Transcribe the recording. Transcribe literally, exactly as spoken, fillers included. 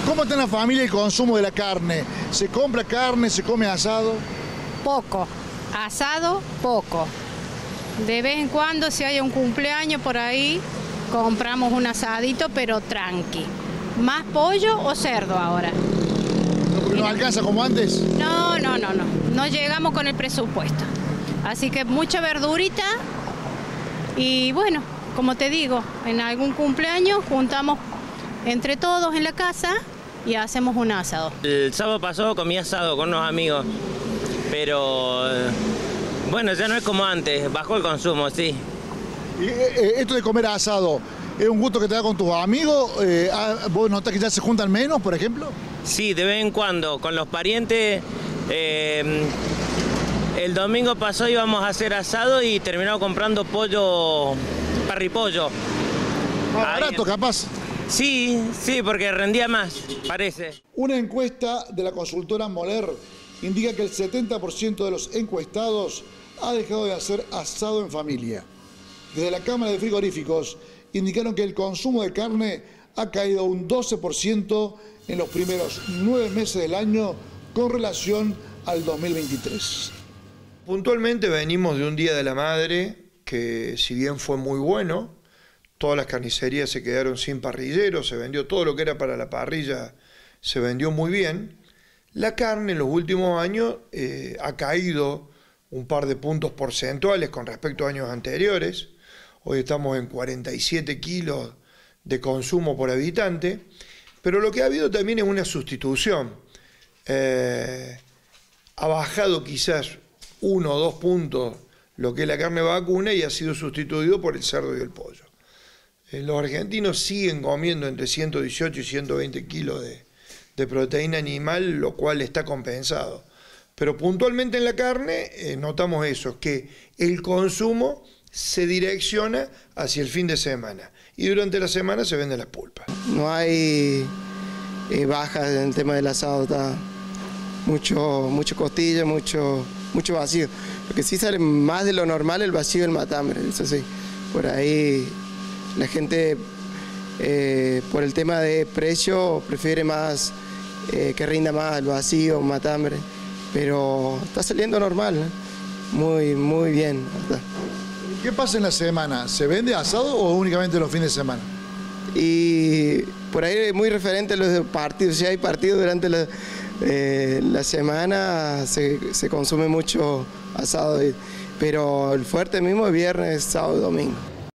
¿Cómo está en la familia el consumo de la carne? ¿Se compra carne, se come asado? Poco, asado poco. De vez en cuando, si hay un cumpleaños por ahí, compramos un asadito, pero tranqui. ¿Más pollo o cerdo ahora? ¿No, no alcanza como antes? No, no, no, no. No llegamos con el presupuesto. Así que mucha verdurita y bueno, como te digo, en algún cumpleaños juntamos entre todos en la casa y hacemos un asado. El sábado pasado comí asado con unos amigos, pero bueno, ya no es como antes, bajó el consumo, sí. Y, eh, esto de comer asado, ¿es un gusto que te da con tus amigos? Eh, ¿Vos notás que ya se juntan menos, por ejemplo? Sí, de vez en cuando, con los parientes. Eh, el domingo pasado íbamos a hacer asado y terminamos comprando pollo, parripollo. Más barato, capaz. Sí, sí, porque rendía más, parece. Una encuesta de la consultora Moler indica que el setenta por ciento de los encuestados ha dejado de hacer asado en familia. Desde la Cámara de Frigoríficos indicaron que el consumo de carne ha caído un doce por ciento en los primeros nueve meses del año con relación al dos mil veintitrés. Puntualmente venimos de un Día de la Madre que, si bien fue muy bueno, todas las carnicerías se quedaron sin parrilleros, se vendió todo lo que era para la parrilla, se vendió muy bien. La carne en los últimos años eh, ha caído un par de puntos porcentuales con respecto a años anteriores. Hoy estamos en cuarenta y siete kilos de consumo por habitante, pero lo que ha habido también es una sustitución. Eh, ha bajado quizás uno o dos puntos lo que es la carne vacuna y ha sido sustituido por el cerdo y el pollo. Eh, los argentinos siguen comiendo entre ciento dieciocho y ciento veinte kilos de, de proteína animal, lo cual está compensado. Pero puntualmente en la carne eh, notamos eso, que el consumo se direcciona hacia el fin de semana y durante la semana se venden las pulpas. No hay eh, bajas en el tema del asado, está mucho, mucho costilla, mucho, mucho vacío. Lo que sí sale más de lo normal el vacío del matambre, eso sí. Por ahí la gente, eh, por el tema de precio, prefiere más eh, que rinda más el vacío, matambre, pero está saliendo normal, ¿eh? Muy, muy bien. ¿Verdad? ¿Qué pasa en la semana? ¿Se vende asado o únicamente los fines de semana? Y por ahí es muy referente a los partidos. Si hay partidos durante la, eh, la semana, se, se consume mucho asado, pero el fuerte mismo es viernes, sábado y domingo.